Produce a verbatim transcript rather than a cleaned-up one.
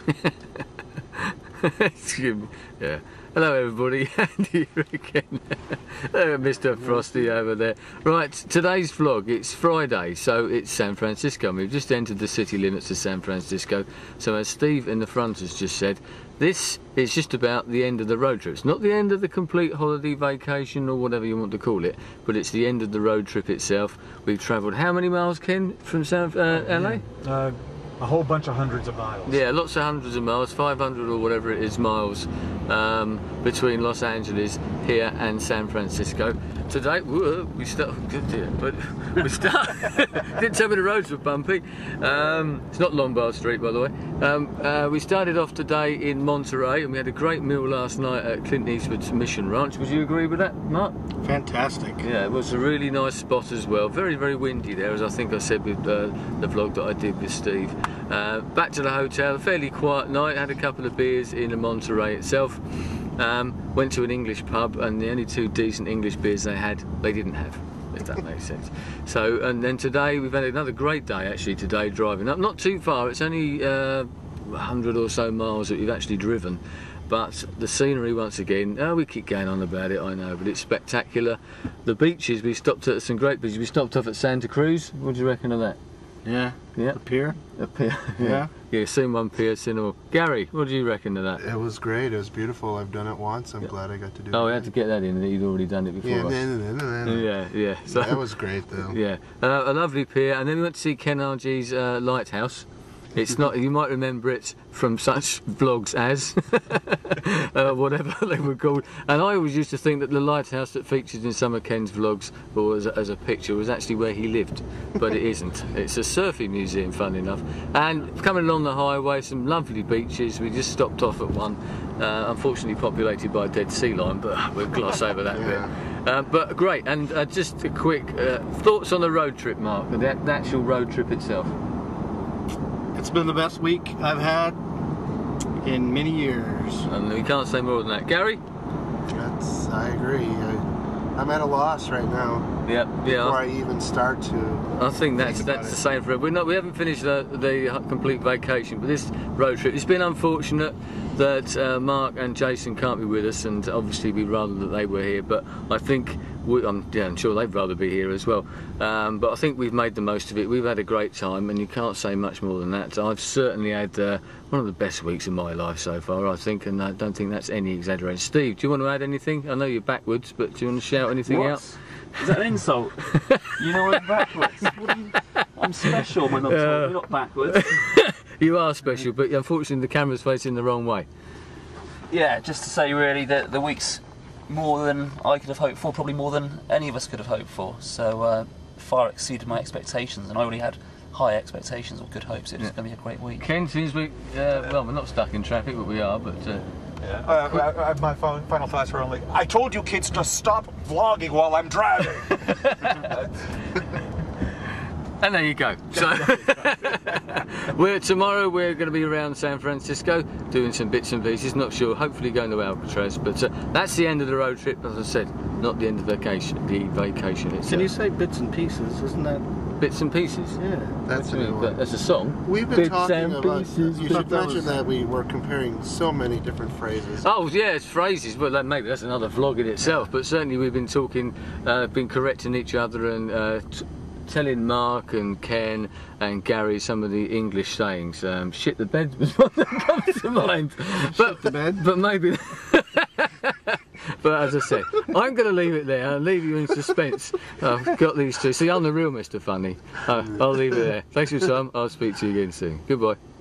Excuse me. Yeah. Hello everybody, Andy again. Mister Frosty over there. Right, today's vlog, it's Friday, so it's San Francisco. We've just entered the city limits of San Francisco. So as Steve in the front has just said, this is just about the end of the road trip. It's not the end of the complete holiday vacation or whatever you want to call it, but it's the end of the road trip itself. We've travelled how many miles, Ken, from San, uh, L A? Uh, a whole bunch of hundreds of miles. Yeah, lots of hundreds of miles, five hundred or whatever it is miles um, between Los Angeles here and San Francisco. Today, whoa, we start. Good dear, but we start. Didn't tell me the roads were bumpy. Um, it's not Lombard Street, by the way. Um, uh, we started off today in Monterey, and we had a great meal last night at Clint Eastwood's Mission Ranch. Would you agree with that, Mark? Fantastic. Yeah, it was a really nice spot as well. Very, very windy there, as I think I said with uh, the vlog that I did with Steve. Uh, back to the hotel, a fairly quiet night. Had a couple of beers in Monterey itself. Um, went to an English pub, and the only two decent English beers they had, they didn't have, if that makes sense. So, and then today we've had another great day actually today driving up. Not too far, it's only uh, a hundred or so miles that we've actually driven. But the scenery once again, oh, we keep going on about it, I know, but it's spectacular. The beaches, we stopped at some great beaches. We stopped off at Santa Cruz. What do you reckon of that? Yeah. Yeah. The pier? A pier. Yeah. Yeah, yeah, seen one pier, seen all. Gary, what do you reckon of that? It was great. It was beautiful. I've done it once. I'm yeah. glad I got to do it. Oh, we had to get that in. You'd already done it before. Yeah, us. no, no, no, no. yeah, yeah. So that was great, though. Yeah, uh, a lovely pier, and then we went to see Ken Argy's uh, lighthouse. It's not. You might remember it from such vlogs as uh, whatever they were called. And I always used to think that the lighthouse that features in some of Ken's vlogs, or as a, as a picture, was actually where he lived, but it isn't. It's a surfing museum, fun enough. And coming along the highway, some lovely beaches. We just stopped off at one, uh, unfortunately populated by a dead sea lion, but we'll gloss over that yeah. bit. Uh, but great. And uh, just a quick uh, thoughts on the road trip, Mark. The, the actual road trip itself. It's been the best week I've had in many years. And we can't say more than that. Gary? That's, I agree. I, I'm at a loss right now. Yeah, yeah. Before I even start to. I think that's think that's the same for. We're not. We haven't finished the, the complete vacation, but this road trip. It's been unfortunate that uh, Mark and Jason can't be with us, and obviously we'd rather that they were here. But I think we, I'm, yeah, I'm sure they'd rather be here as well. Um, but I think we've made the most of it. We've had a great time, and you can't say much more than that. I've certainly had uh, one of the best weeks of my life so far, I think, and I don't think that's any exaggeration. Steve, do you want to add anything? I know you're backwards, but do you want to shout anything what? out? Is that an insult? You know I'm backwards. What do you, I'm special when I'm told Uh, you're not backwards. You are special, but unfortunately the camera's facing the wrong way. Yeah, just to say really that the week's more than I could have hoped for, probably more than any of us could have hoped for. So uh, far exceeded my expectations, and I already had high expectations or good hopes. It was yeah. going to be a great week. Ken, seems we, uh, well, we're not stuck in traffic, but we are, but... Uh, Yeah. Uh, I, I, my final thoughts were only, I told you kids to stop vlogging while I'm driving. And there you go. So we're tomorrow we're going to be around San Francisco doing some bits and pieces. Not sure. Hopefully going to Alcatraz. But uh, that's the end of the road trip. As I said, not the end of vacation. The vacation itself. Can you say bits and pieces? Isn't that bits and pieces? Yeah, that's a new one. That's a song. We've been bits talking and about. pieces, You should mention was... that we were comparing so many different phrases. Oh yeah, it's phrases. Well, that, maybe that's another vlog in itself. But certainly we've been talking, uh, been correcting each other and. Uh, t telling Mark and Ken and Gary some of the English sayings. Um, shit the bed was one that comes to mind. But, shit the bed? But maybe... But as I said, I'm going to leave it there. I'll leave you in suspense. I've got these two. See, I'm the real Mister Funny. Uh, I'll leave it there. Thanks for your time. I'll speak to you again soon. Goodbye.